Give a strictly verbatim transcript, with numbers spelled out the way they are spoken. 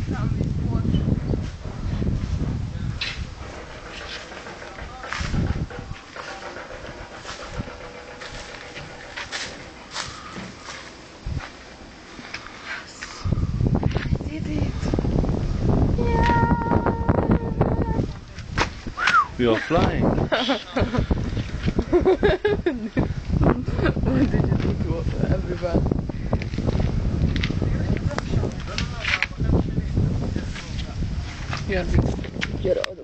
We are flying. What did you do to everybody? Here, get out.